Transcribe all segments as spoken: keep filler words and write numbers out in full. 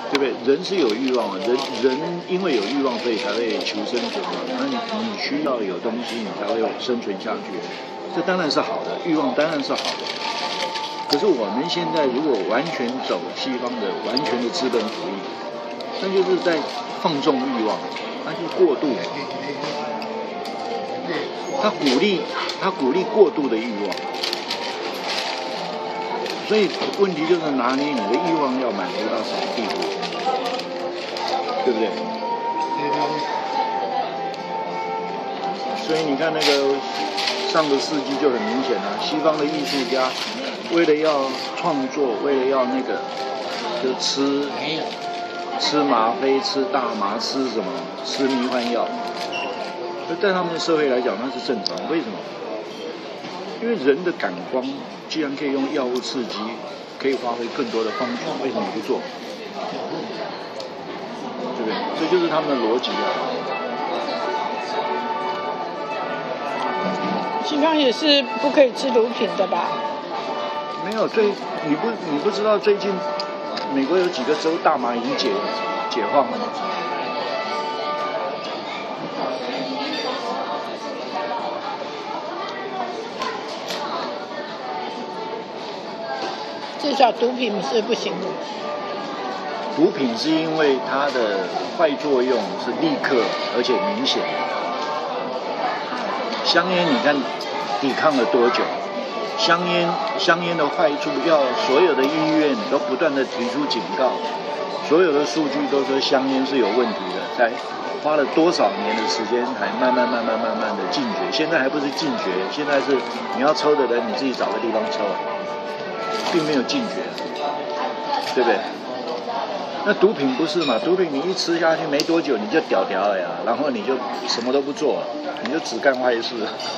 对不对？人是有欲望的，人人因为有欲望，所以才会求生存嘛。那你你需要有东西，你才会生存下去。这当然是好的，欲望当然是好的。可是我们现在如果完全走西方的完全的资本主义，那就是在放纵欲望，那就过度。他鼓励他鼓励过度的欲望。所以问题就是拿捏你的欲望要满足到什么地步，对不对？所以你看那个上个世纪就很明显了、啊，西方的艺术家为了要创作，为了要那个就吃吃吗啡、吃大麻、吃什么吃迷幻药，在他们的社会来讲那是正常。为什么？因为人的感官既然可以用药物刺激，可以发挥更多的方法，为什么不做？对不对？这就是他们的逻辑啊。 西方也是不可以吃毒品的吧？ 没有，最你不你不知道最近美国有几个州大麻已经解解放了吗？ 至少毒品是不行的。 毒品是因为它的坏作用是立刻而且明显。香烟你看抵抗了多久？香烟香烟的坏处要所有的医院都不断的提出警告，所有的数据都说香烟是有问题的，才花了多少年的时间才慢慢慢慢慢慢的禁绝。现在还不是禁绝，现在是你要抽的人你自己找个地方抽。并没有禁绝，对不对？那毒品不是嘛？毒品你一吃下去没多久你就屌屌了呀，然后你就什么都不做了，你就只干坏事。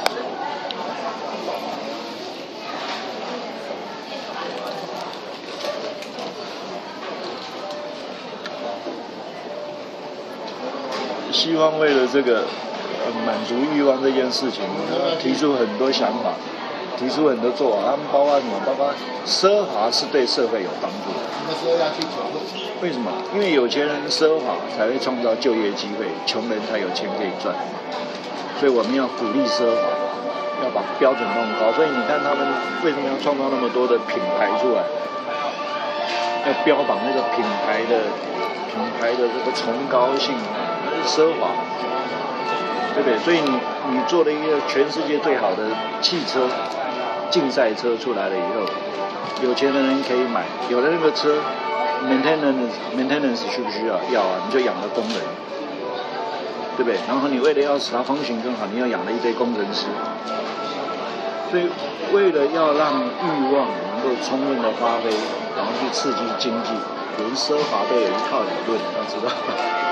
西方为了这个、呃、满足欲望这件事情，提出很多想法。提出很多做法，他们包括什么？包括奢华是对社会有帮助的。什么时候要去求助？为什么？因为有钱人奢华才会创造就业机会，穷人才有钱可以赚。所以我们要鼓励奢华，要把标准弄高。所以你看他们为什么要创造那么多的品牌出来？要标榜那个品牌的品牌的这个崇高性，那是奢华。对不对？所以你你做了一个全世界最好的汽车竞赛车出来了以后，有钱的人可以买，有了那个车 maintenance maintenance 需不需要？要啊，你就养了工人，对不对？然后你为了要使它风行更好，你要养了一堆工程师。所以为了要让欲望能够充分的发挥，然后去刺激经济，连奢华都有一套理论，要知道。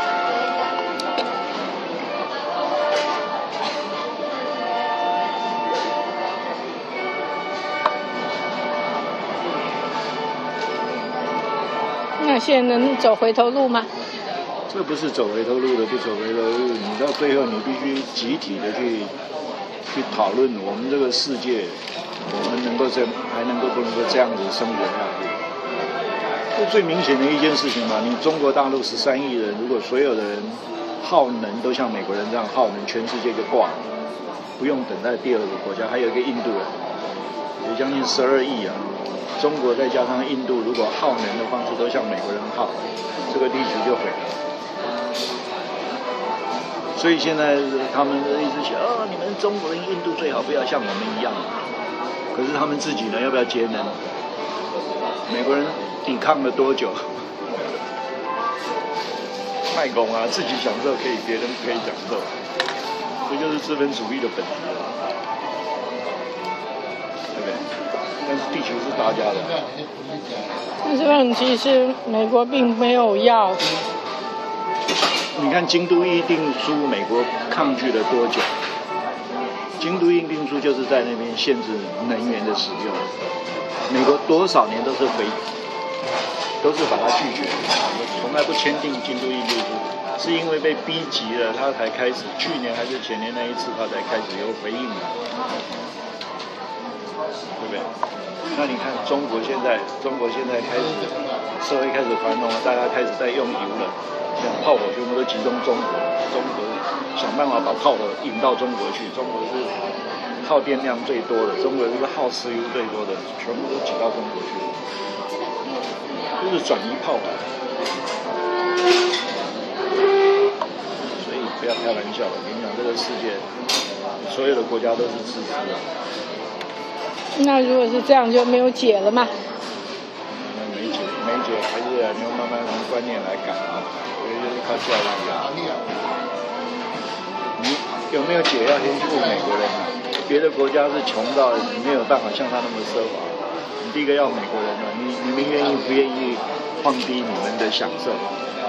那现在能走回头路吗？ 这不是走回头路的，不走回头路，你到最后你必须集体的去去讨论我们这个世界，我们能够这还能够不能够这样子生活下去？这最明显的一件事情嘛，你中国大陆十三亿人，如果所有的人耗能都像美国人这样耗能，全世界就挂了，不用等待第二个国家，还有一个印度人，也将近十二亿啊。中国再加上印度，如果耗能的方式都像美国人耗，这个地球就毁了。所以现在他们一直想，哦，你们中国人、印度最好不要像我们一样。可是他们自己呢，要不要节能？美国人抵抗了多久？卖拱啊，自己享受可以，别人不可以享受，这就是资本主义的本质了，对不对？但是地球是大家的。 但是问题是，美国并没有要。 你看京都议定书，美国抗拒了多久？京都议定书就是在那边限制能源的使用，美国多少年都是回，都是把它拒绝，从来不签订京都议定书，是因为被逼急了，他才开始。去年还是前年那一次，他才开始有回应的，对不对？那你看中国现在，中国现在开始社会开始繁荣了，大家开始在用油了，像炮火全部都集中中国，中国想办法把炮火引到中国去，中国是耗电量最多的，中国是耗石油最多的，全部都挤到中国去了，就是转移炮火。所以不要开玩笑了，我跟你讲，这个世界所有的国家都是自私的。 那如果是这样，就没有解了嘛？ 那没解，没解，还是你要慢慢从观念来改啊，所以就是靠教育啊。你有没有解要先去问美国人啊？别的国家是穷到你没有办法像他那么奢华。你第一个要美国人啊，你你们愿意不愿意放低你们的享受？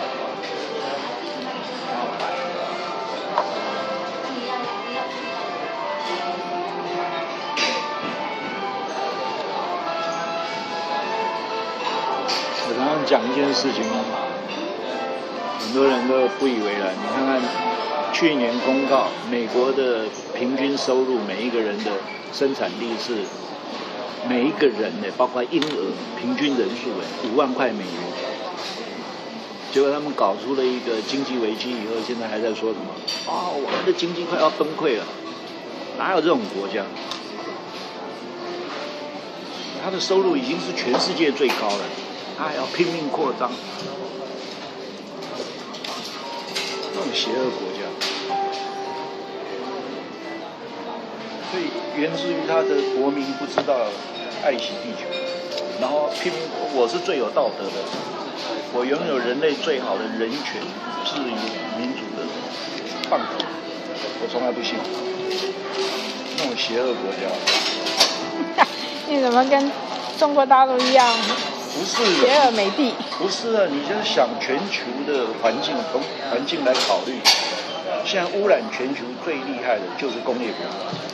我常常讲一件事情，很多人都不以为然。你看看去年公告，美国的平均收入，每一个人的生产力是每一个人呢，包括婴儿平均人数哎，五万块美元。结果他们搞出了一个经济危机以后，现在还在说什么啊、哦，我们的经济快要崩溃了，哪有这种国家？他的收入已经是全世界最高了。他还要拼命扩张，这种邪恶国家，所以源自于他的国民不知道爱惜地球，然后拼命，我是最有道德的，我拥有人类最好的人权、自由、民主的棒子，我从来不信那种邪恶国家。 你怎么跟中国大陆一样？ 不是邪恶美帝， 不是啊！你就是想全球的环境，从环境来考虑。现在污染全球最厉害的就是工业国。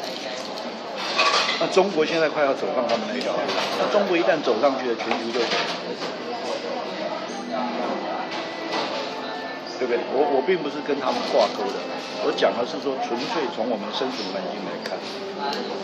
那中国现在快要走上他们那条路，那中国一旦走上去了，全球就走，对不对？我我并不是跟他们挂钩的，我讲的是说纯粹从我们生存环境来看。